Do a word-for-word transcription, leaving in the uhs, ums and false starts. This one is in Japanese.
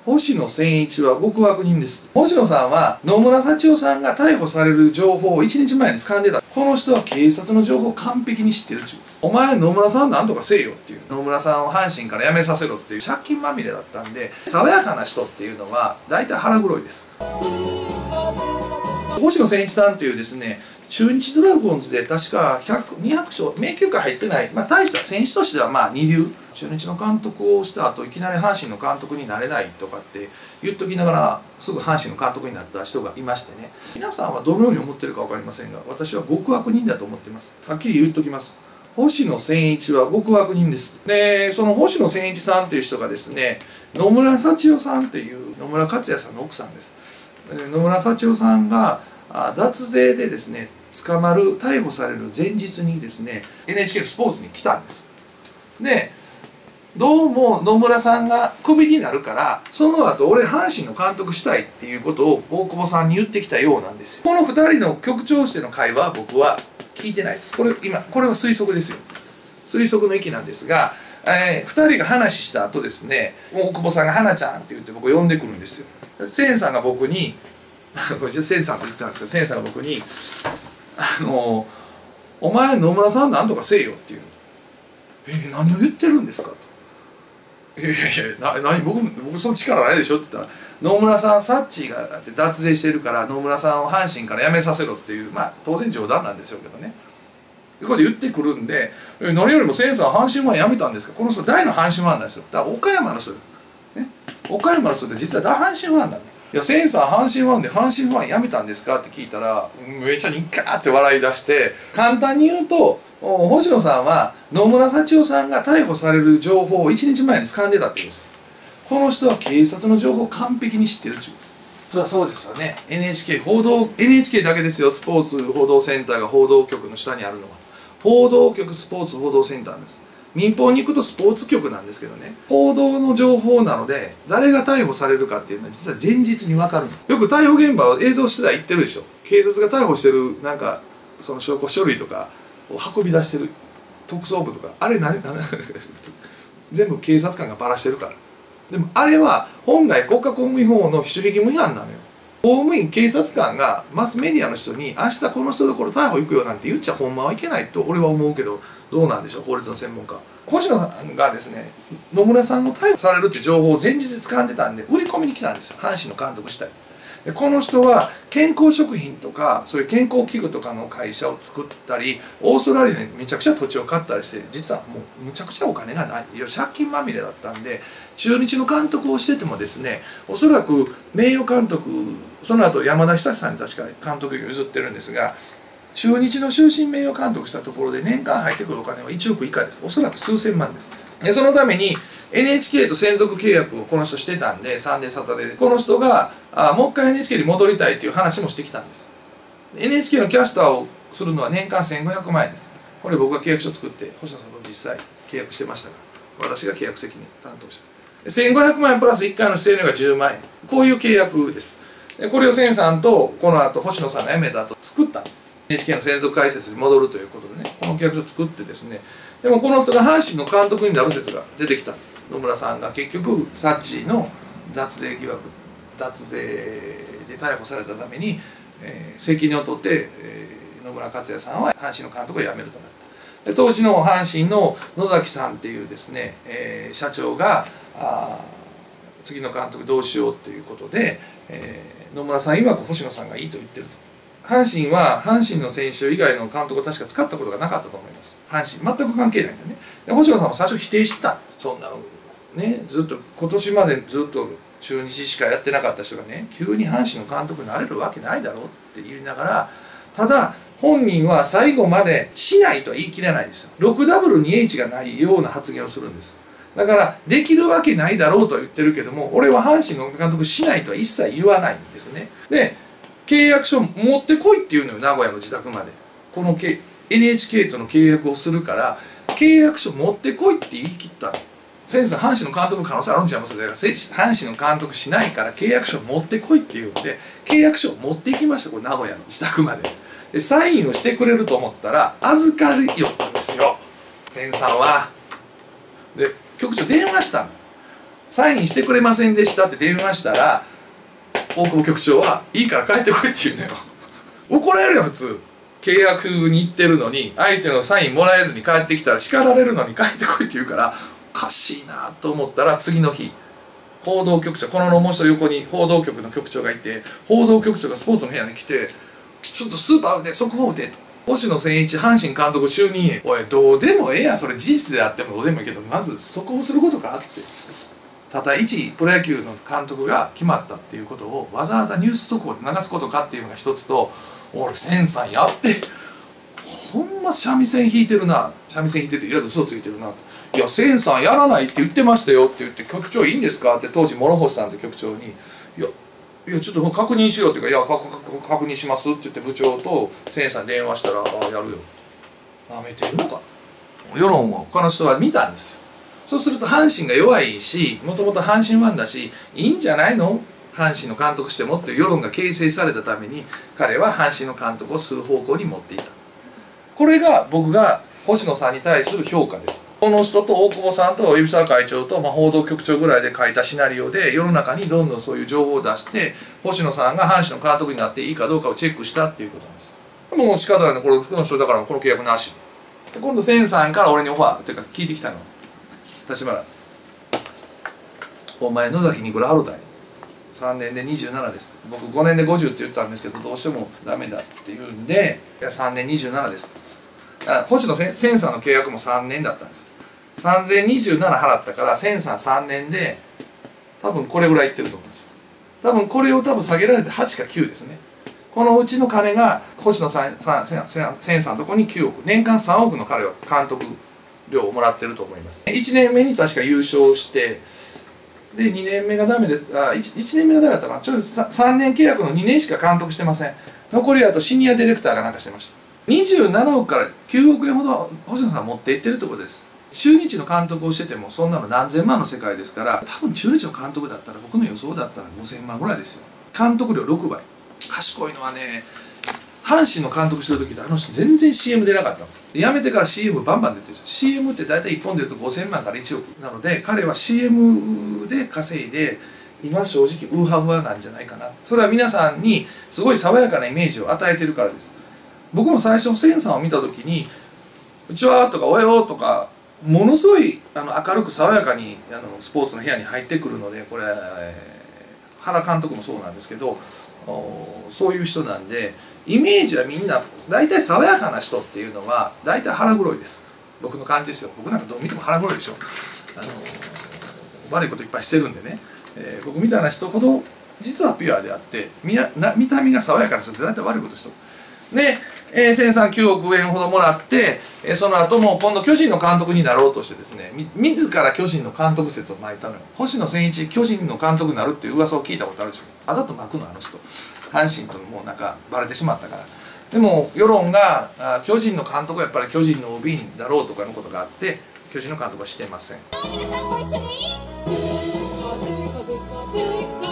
星野千一は極悪人です。星野さんは野村幸男さんが逮捕される情報をいちにちまえに掴んでた。この人は警察の情報を完璧に知ってるっちゅう。お前野村さんなんとかせえよっていう。野村さんを阪神から辞めさせろっていう借金まみれだったんで、爽やかな人っていうのは大体腹黒いです。星野千一さんっていうですね、中日ドラゴンズで確かひゃく、にひゃく勝、名球会入ってない、まあ大した選手としてはまあ二流。中日の監督をした後いきなり阪神の監督になれないとかって言っときながらすぐ阪神の監督になった人がいましてね、皆さんはどのように思ってるか分かりませんが、私は極悪人だと思っています。はっきり言っときます。星野千一は極悪人です。で、その星野千一さんっていう人がですね、野村幸男さんっていう野村克也さんの奥さんです。野村幸男さんが脱税でですね捕まる逮捕される前日にですね エヌエイチケー のスポーツに来たんです。でどうも野村さんがクビになるからその後俺阪神の監督したいっていうことを大久保さんに言ってきたようなんですよ。このふたりの局長しての会話は僕は聞いてないです。これ今これは推測ですよ。推測の域なんですが、えー、ふたりが話した後ですね、大久保さんが「花ちゃん」って言って僕を呼んでくるんですよ。千さんが僕にこれ千さんと言ったんですけど、千さんが僕に「あのお前野村さんなんとかせえよ」っていう「えー、何を言ってるんですか?」と。いやいやいや、な、何僕、僕その力ないでしょって言ったら、野村さん、サッチーが脱税してるから、野村さんを阪神から辞めさせろっていう、まあ、当然冗談なんでしょうけどね。ここで言ってくるんで、え何よりも千さん、阪神ファン辞めたんですか？この人、大の阪神ファンなんですよ。だから岡山の人、ね。岡山の人って実は大阪神ファンなんだよ。いや、千さん、阪神ファンで、阪神ファン辞めたんですかって聞いたら、めっちゃニッカーって笑い出して、簡単に言うと、星野さんは野村幸男さんが逮捕される情報をいちにちまえに掴んでたって言うんです。この人は警察の情報を完璧に知ってるって言うんです。それはそうですよね。 エヌエイチケー 報道 エヌエイチケー だけですよ。スポーツ報道センターが報道局の下にあるのは報道局スポーツ報道センターです。民放に行くとスポーツ局なんですけどね、報道の情報なので誰が逮捕されるかっていうのは実は前日に分かるの。よく逮捕現場を映像取材行ってるでしょ。警察が逮捕してるなんかその証拠書類とかを運び出してる特捜部とか、あれ何何全部警察官がバラしてるから。でもあれは本来国家公務員法の守秘義務違反なのよ。公務員警察官がマスメディアの人に明日この人のところ逮捕行くよなんて言っちゃほんまはいけないと俺は思うけど、どうなんでしょう、法律の専門家。星野さんがですね野村さんを逮捕されるって情報を前日掴んでたんで売り込みに来たんですよ。阪神の監督したい。でこの人は健康食品とかそういう健康器具とかの会社を作ったりオーストラリアにめちゃくちゃ土地を買ったりして実はもうむちゃくちゃお金がない、いや借金まみれだったんで、中日の監督をしててもですねおそらく名誉監督、その後山田久志さんに確か監督を譲ってるんですが、中日の終身名誉監督したところで年間入ってくるお金はいちおく以下です。おそらく数千万です。でそのために エヌエイチケー と専属契約をこの人してたんで、サンデーサタデーでこの人があもう一回 エヌエイチケー に戻りたいという話もしてきたんです。 エヌエイチケー のキャスターをするのは年間せんごひゃくまんえんです。これ僕が契約書作って星野さんと実際契約してましたから、私が契約責任担当してせんごひゃくまんえんプラスいっかいの指定料がじゅうまんえん、こういう契約です。でこれを千さんとこの後星野さんが辞めた後作った エヌエイチケー の専属解説に戻るということでね、この契約書を作ってですね、でもこの人が阪神の監督になる説が出てきた。野村さんが結局サッチーの脱税疑惑、脱税で逮捕されたために、えー、責任を取って、えー、野村克也さんは阪神の監督を辞めるとなった。で当時の阪神の野崎さんっていうですね、えー、社長があ次の監督どうしようということで、えー、野村さん曰く星野さんがいいと言ってると。阪神は阪神の選手以外の監督を確か使ったことがなかったと思います。阪神全く関係ないんだね。で星野さんも最初否定した。そんなのね、ずっと今年までずっと中日しかやってなかった人がね急に阪神の監督になれるわけないだろうって言いながら、ただ本人は最後までしないとは言い切れないんですよ。 ろくダブリューにエイチ がないような発言をするんです。だからできるわけないだろうとは言ってるけども、俺は阪神の監督しないとは一切言わないんですね。で契約書持ってこいっていうのよ、名古屋の自宅まで。この エヌエイチケー との契約をするから契約書持ってこいって言い切ったの。先生、阪神の監督の可能性あるんちゃいます？だから阪神の監督しないから契約書持ってこいって言うんで契約書を持っていきました。これ名古屋の自宅まで。でサインをしてくれると思ったら預かるよったんですよ、千さんは。で局長電話したの。 サインしてくれませんでしたって電話したら、大久保局長はいいから帰ってこいって言うのよ。怒られるよ普通。契約に行ってるのに相手のサインもらえずに帰ってきたら叱られるのに帰ってこいって言うから、おかしいなと思ったら、次の日報道局長、このもう一人横に報道局の局長がいて、報道局長がスポーツの部屋に来て「ちょっとスーパーで速報で」と「星野千一阪神監督就任へ」おいどうでもええやん、それ事実であってもどうでもいいけど、まず速報することかって。ただ一プロ野球の監督が決まったっていうことをわざわざニュース速報で流すことかっていうのが一つと、俺千さんやってほんま三味線弾いてるな、三味線弾いてていわゆる嘘ついてるな、いや千さんやらないって言ってましたよって言って、局長いいんですかって当時諸星さんって局長に「いやいやちょっと確認しろ」っていうか「いや確認します」って言って部長と千さんに電話したら「ああやるよ」なめてるのか。世論を他の人は見たんですよ。そうすると阪神が弱いし、もともと阪神ファンだし、いいんじゃないの阪神の監督してもっていう世論が形成されたために、彼は阪神の監督をする方向に持っていた。これが僕が星野さんに対する評価です。この人と大久保さんと海老沢会長と、まあ、報道局長ぐらいで書いたシナリオで世の中にどんどんそういう情報を出して、星野さんが阪神の監督になっていいかどうかをチェックしたっていうことなんです。もう仕方ないの、この人だからこの契約なし。今度千さんから俺にオファーっていうか聞いてきたの。立花お前野崎にいくら払うたい、さんねんでにじゅうななですと。僕ごねんでごじゅうって言ったんですけど、どうしてもダメだって言うんで、いやさんねんにじゅうななですと。星野千さんの契約もさんねんだったんですよ。さんぜんにじゅうなな払ったから千さんさんねんで多分これぐらいいってると思うんですよ。多分これを多分下げられてはちかきゅうですね。このうちの金が星野さん千さんのとこにきゅうおく、年間さんおくの彼は監督料をもらってると思います。いちねんめに確か優勝して、でにねんめがダメです。あ 1, いちねんめがダメだったかな。ちょっとさんねん契約のにねんしか監督してません。残りあとシニアディレクターがなんかしてました。にじゅうななおくからきゅうおくえんほど星野さん持っていってるってことです。中日の監督をしててもそんなの何千万の世界ですから、多分中日の監督だったら僕の予想だったらごせんまんぐらいですよ。監督料ろくばい。賢いのはね、阪神の監督してる時ってあの人全然 シーエム 出なかったの。辞めてから シーエム バンバン出てる。 シーエム って大体いっぽん出るとごせんまんからいちおくなので、彼は シーエム で稼いで今正直ウーハーファーなんじゃないかな。それは皆さんにすごい爽やかなイメージを与えてるからです。僕も最初千さんを見た時に「うちは」とか「おはよう」とかものすごいあの明るく爽やかにあのスポーツの部屋に入ってくるので、これ、えー、原監督もそうなんですけど、そういう人なんで、イメージはみんな大体爽やかな人っていうのは大体腹黒いです。僕の感じですよ。僕なんかどう見ても腹黒いでしょ。あの悪いこといっぱいしてるんでね、えー、僕みたいな人ほど実はピュアであって、見やな見た目が爽やかな人って大体悪いことしてる。で、えー、千さんきゅうおくえんほどもらって、えー、その後も今度巨人の監督になろうとしてですね、み自ら巨人の監督説をまいたのよ。星野千一巨人の監督になるっていう噂を聞いたことあるでしょ。あざと巻くのあの人。阪神ともうなんかバレてしまったから。でも世論があ巨人の監督はやっぱり巨人の オービー だろうとかのことがあって、巨人の監督はしてません。皆さんご一緒に